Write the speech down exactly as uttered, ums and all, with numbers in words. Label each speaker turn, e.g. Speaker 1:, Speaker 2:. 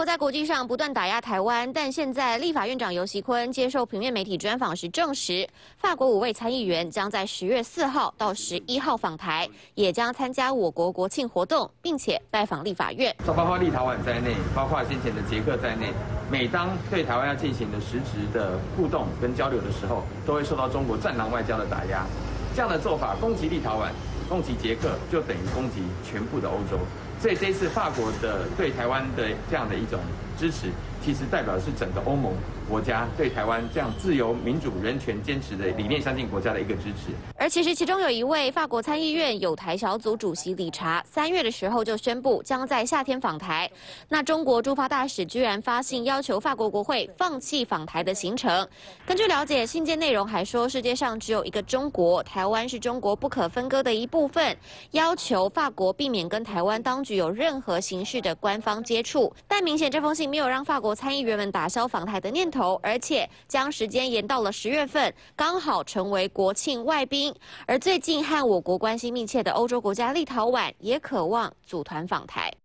Speaker 1: 国在国际上不断打压台湾，但现在立法院长游锡堃接受平面媒体专访时证实，法国五位参议员将在十月四号到十一号访台，也将参加我国国庆活动，并且拜访立法院。
Speaker 2: 包括立陶宛在内，包括先前的捷克在内，每当对台湾要进行的实质的互动跟交流的时候，都会受到中国战狼外交的打压。这样的做法，攻击立陶宛、攻击捷克，就等于攻击全部的欧洲。所以这一次法国的对台湾的这样的一种支持，其实代表的是整个欧盟国家对台湾这样自由、民主、人权坚持的理念相近国家的一个支持。
Speaker 1: 而其实其中有一位法国参议院友台小组主席理查，三月的时候就宣布将在夏天访台。那中国驻法大使居然发信要求法国国会放弃访台的行程。根据了解，信件内容还说世界上只有一个中国，台湾是中国不可分割的一部分，要求法国避免跟台湾当局有任何形式的官方接触。但明显这封信没有让法国参议员们打消访台的念头，而且将时间延到了十月份，刚好成为国庆外宾。而最近和我国关系密切的欧洲国家立陶宛也渴望组团访台。